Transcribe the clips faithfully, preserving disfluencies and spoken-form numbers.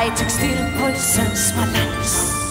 took still poisons my lungs.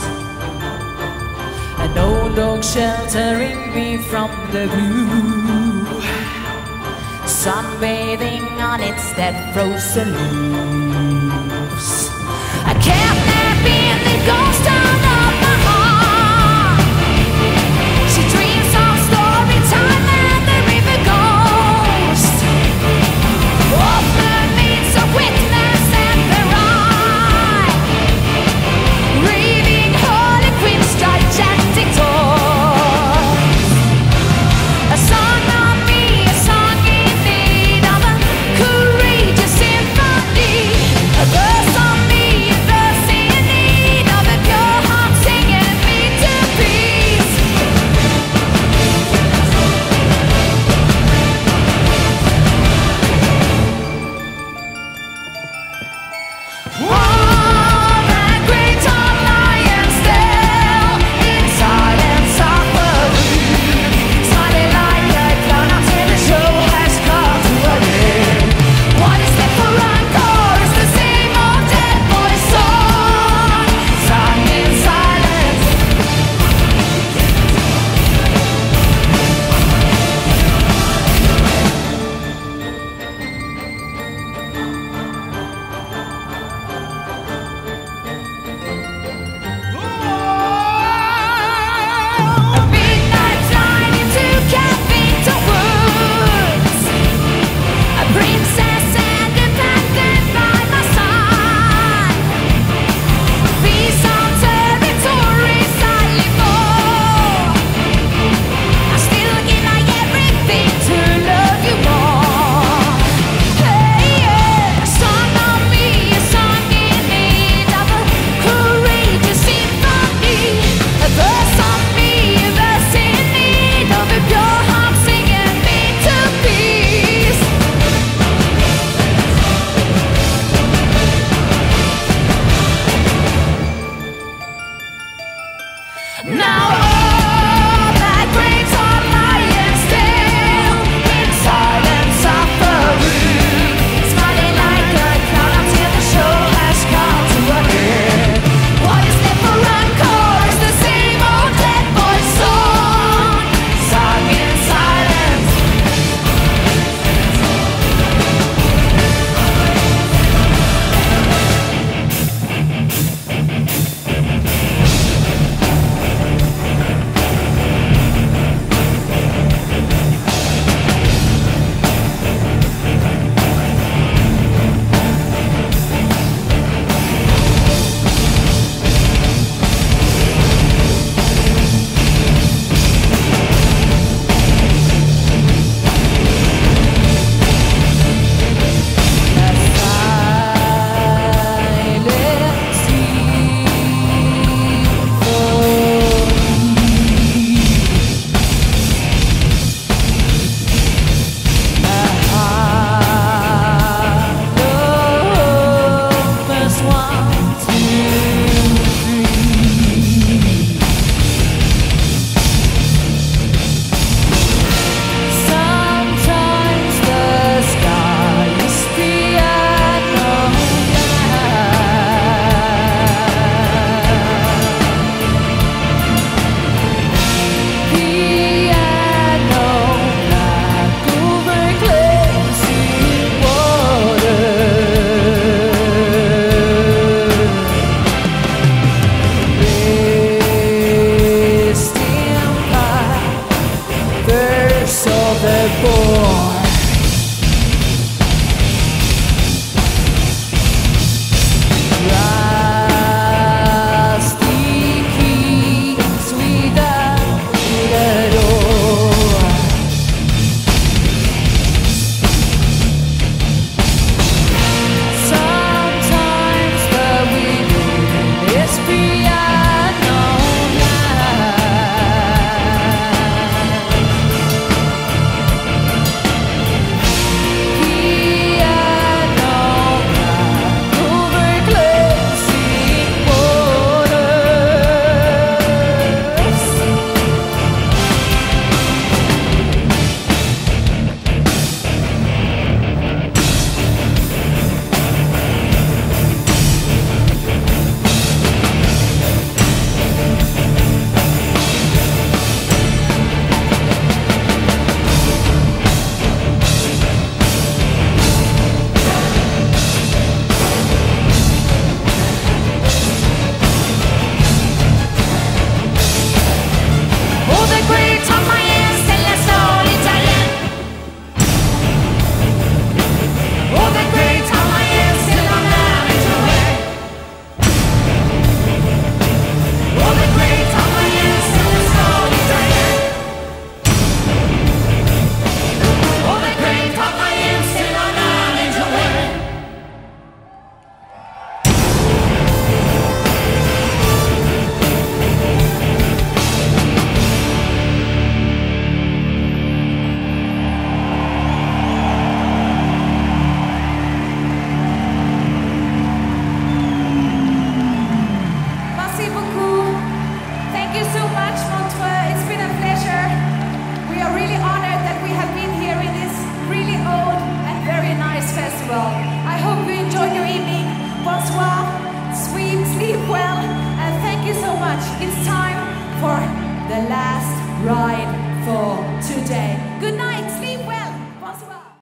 An old dog sheltering me from the blue, sunbathing on its dead frozen leaves. I can't nap in the ghost town of my heart. She dreams of story time and the river ghost. Often meets a witness and the ride, reading Harley Quinn's gigantic toys. A song on me, a song in need of a courageous symphony. A verse on me, a verse in need of a pure heart singing me to peace. All that great tall lion still in silence of the room, smiling like a clown until the show has come to an end. What is left for encore is the same old dead boy song, sung in silence. A midnight flight into Capito Woods, a princess independent by my side. Peace on territories I live for. I still give my everything to love you more. Hey, yeah. A song on me, a song in need of a courageous symphony. A verse on me, a verse in need of a pure heart singing me to peace. Now all that graves are lying still in silence of the room, smiling like a clown until the show has come to an end. What is left for encore is the same old dead boy song, sung in silence. bonsoir, sleep, sleep well, and thank you so much. It's time for the last ride for today. Good night.